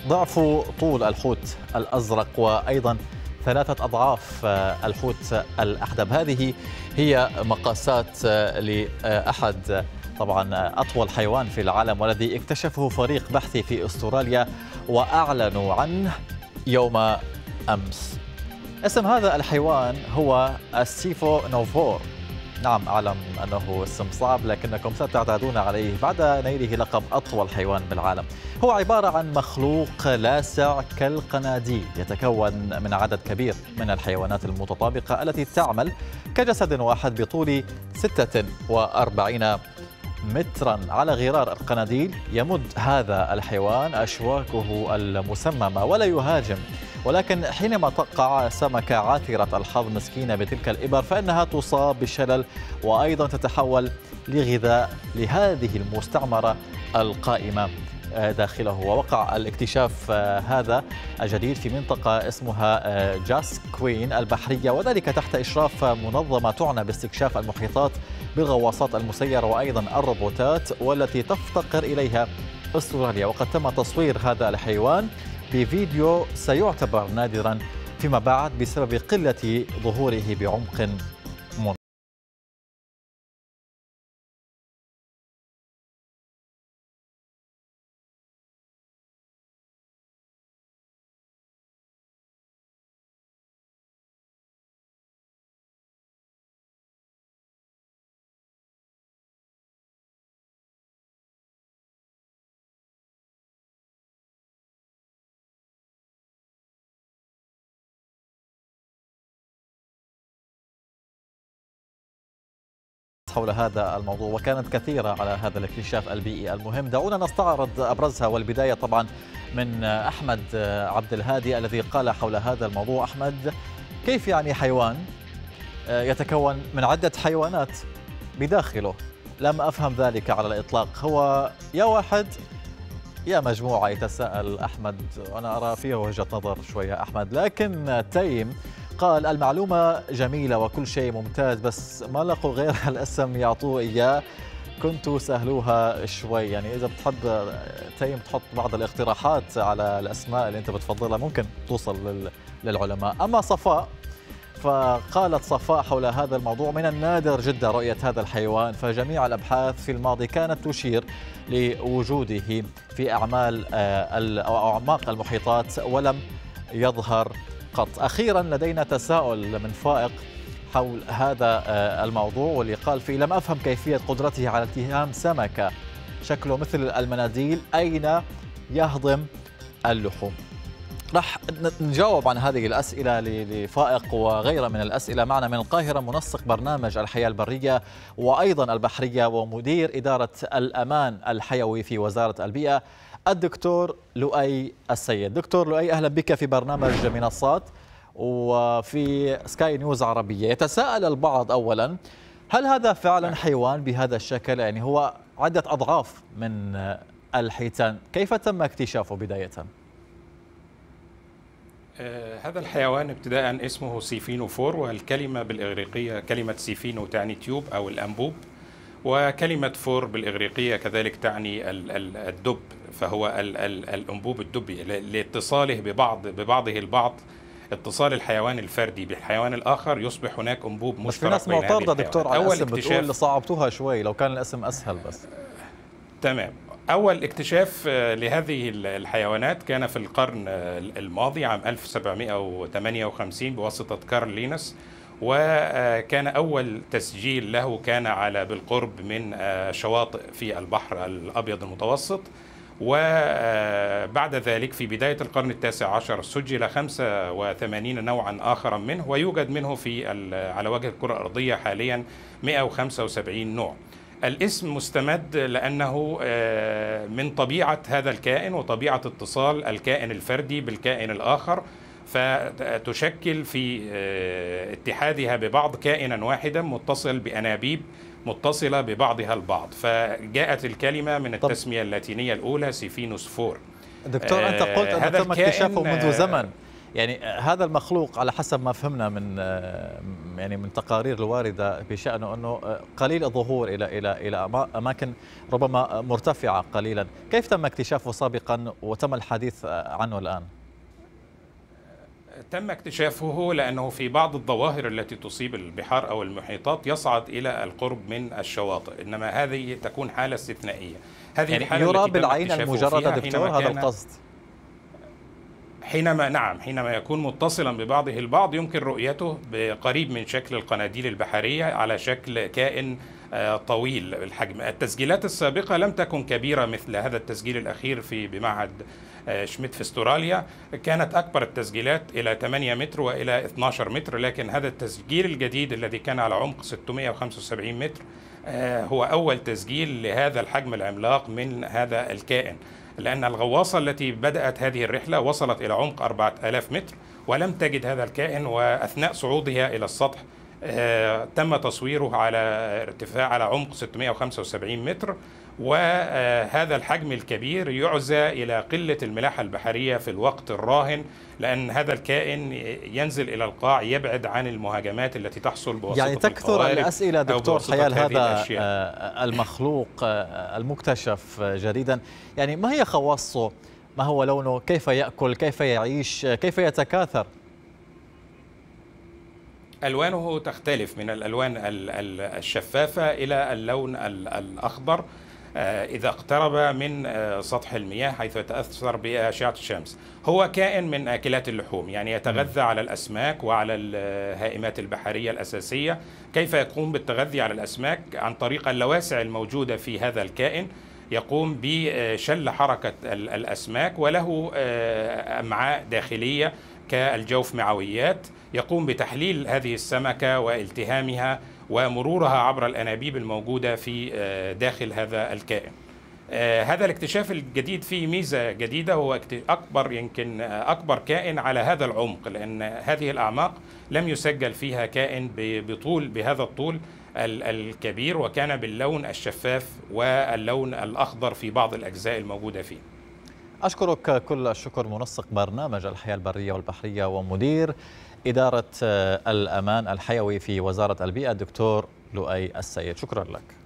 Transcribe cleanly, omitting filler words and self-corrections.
ضعف طول الحوت الأزرق وأيضا 3 أضعاف الحوت الأحدب. هذه هي مقاسات لأحد طبعا أطول حيوان في العالم، والذي اكتشفه فريق بحثي في أستراليا وأعلنوا عنه يوم أمس. اسم هذا الحيوان هو السيفونوفور. نعم، أعلم أنه اسم صعب لكنكم ستعتادون عليه بعد نيله لقب أطول حيوان بالعالم. هو عبارة عن مخلوق لاسع كالقناديل، يتكون من عدد كبير من الحيوانات المتطابقة التي تعمل كجسد واحد بطول 46 مترا على غرار القناديل. يمد هذا الحيوان أشواكه المسممة ولا يهاجم، ولكن حينما تقع سمكة عاثرة الحظ مسكينة بتلك الإبر فإنها تصاب بالشلل وأيضا تتحول لغذاء لهذه المستعمرة القائمة داخله. ووقع الاكتشاف هذا الجديد في منطقة اسمها جاس كوين البحرية، وذلك تحت إشراف منظمة تعنى باستكشاف المحيطات بالغواصات المسيرة وأيضا الروبوتات، والتي تفتقر إليها أستراليا. وقد تم تصوير هذا الحيوان بفيديو سيعتبر نادرا فيما بعد بسبب قلة ظهوره بعمق مناسب. حول هذا الموضوع، وكانت كثيرة على هذا الاكتشاف البيئي المهم. دعونا نستعرض أبرزها، والبداية طبعا من أحمد عبد الهادي الذي قال حول هذا الموضوع. أحمد، كيف يعني حيوان يتكون من عدة حيوانات بداخله؟ لم أفهم ذلك على الإطلاق. هو يا واحد يا مجموعة، يتساءل أحمد، وأنا أرى فيه وجهة نظر شوية أحمد. لكن تيم قال المعلومة جميلة وكل شيء ممتاز، بس ما لقوا غير الاسم يعطوه إياه، كنتوا سهلوها شوي. يعني إذا بتحب تيم تحط بعض الاقتراحات على الأسماء اللي أنت بتفضلها ممكن توصل للعلماء. أما صفاء، فقالت صفاء حول هذا الموضوع من النادر جدا رؤية هذا الحيوان، فجميع الأبحاث في الماضي كانت تشير لوجوده في أعماق المحيطات ولم يظهر قط. أخيرا لدينا تساؤل من فائق حول هذا الموضوع، واللي قال فيه لم أفهم كيفية قدرته على التهام سمكة شكله مثل المناديل أين يهضم اللحوم. راح نجاوب عن هذه الأسئلة لفائق وغيرها من الأسئلة. معنا من القاهرة منسق برنامج الحياة البرية وأيضا البحرية ومدير إدارة الأمان الحيوي في وزارة البيئة الدكتور لؤي السيد. دكتور لؤي، أهلا بك في برنامج منصات وفي سكاي نيوز عربية. يتساءل البعض أولا، هل هذا فعلا حيوان بهذا الشكل؟ يعني هو عدة أضعاف من الحيتان، كيف تم اكتشافه بداية؟ هذا الحيوان ابتداء اسمه سيفينوفور، والكلمة بالإغريقية كلمة سيفينو تعني تيوب أو الأنبوب، وكلمة فور بالإغريقية كذلك تعني الدب، فهو الأنبوب الدبي لاتصاله ببعضه البعض. اتصال الحيوان الفردي بالحيوان الآخر يصبح هناك أنبوب مشترك. بس في ناس معترضة دكتور على الاسم، بتقول صعبتوها شوي، لو كان الاسم أسهل بس. تمام. أول اكتشاف لهذه الحيوانات كان في القرن الماضي عام 1758 بواسطة كارل لينس، وكان أول تسجيل له كان على بالقرب من شواطئ في البحر الأبيض المتوسط. وبعد ذلك في بداية القرن ال19 سجل 85 نوعا آخرا منه، ويوجد منه على وجه الكرة الأرضية حاليا 175 نوع. الاسم مستمد لأنه من طبيعة هذا الكائن وطبيعة اتصال الكائن الفردي بالكائن الآخر، فتشكل في اتحادها ببعض كائنا واحدا متصل بأنابيب متصلة ببعضها البعض، فجاءت الكلمة من التسمية اللاتينية الأولى سيفينوس فور. دكتور، أنت قلت أنه تم اكتشافه منذ زمن، يعني هذا المخلوق على حسب ما فهمنا من يعني من تقارير الواردة بشأنه أنه قليل الظهور إلى أماكن ربما مرتفعة قليلا. كيف تم اكتشافه سابقا وتم الحديث عنه الآن؟ تم اكتشافه لأنه في بعض الظواهر التي تصيب البحار أو المحيطات يصعد إلى القرب من الشواطئ، إنما هذه تكون حالة استثنائية. هذه يعني الحالة يرى التي تم بالعين اكتشافه المجردة فيها دكتور، هذا القصد؟ حينما يكون متصلا ببعضه البعض يمكن رؤيته بقريب من شكل القناديل البحرية على شكل كائن طويل الحجم. التسجيلات السابقة لم تكن كبيرة مثل هذا التسجيل الأخير بمعهد شميت في استراليا، كانت أكبر التسجيلات إلى 8 متر وإلى 12 متر، لكن هذا التسجيل الجديد الذي كان على عمق 675 متر هو أول تسجيل لهذا الحجم العملاق من هذا الكائن، لأن الغواصة التي بدأت هذه الرحلة وصلت إلى عمق 4000 متر ولم تجد هذا الكائن، وأثناء صعودها إلى السطح تم تصويره على ارتفاع على عمق 675 متر، وهذا الحجم الكبير يعزى إلى قلة الملاحة البحرية في الوقت الراهن، لأن هذا الكائن ينزل إلى القاع يبعد عن المهاجمات التي تحصل بواسطة يعني تكثر الأسئلة دكتور حيال هذا المخلوق المكتشف جديدا. يعني ما هي خواصه؟ ما هو لونه؟ كيف يأكل؟ كيف يعيش؟ كيف يتكاثر؟ ألوانه تختلف من الألوان الشفافة إلى اللون الأخضر إذا اقترب من سطح المياه حيث يتأثر بأشعة الشمس. هو كائن من آكلات اللحوم، يعني يتغذى على الأسماك وعلى الهائمات البحرية الأساسية. كيف يقوم بالتغذي على الأسماك؟ عن طريق اللواسع الموجودة في هذا الكائن، يقوم بشل حركة الأسماك، وله أمعاء داخلية كالجوف معويات، يقوم بتحليل هذه السمكة والتهامها ومرورها عبر الأنابيب الموجودة في داخل هذا الكائن. هذا الاكتشاف الجديد فيه ميزة جديدة، هو يمكن أكبر كائن على هذا العمق، لأن هذه الأعماق لم يسجل فيها كائن بهذا الطول الكبير، وكان باللون الشفاف واللون الأخضر في بعض الأجزاء الموجودة فيه. أشكرك كل الشكر، منسق برنامج الحياة البرية والبحرية ومدير إدارة الأمان الحيوي في وزارة البيئة الدكتور لؤي السيد، شكرا لك.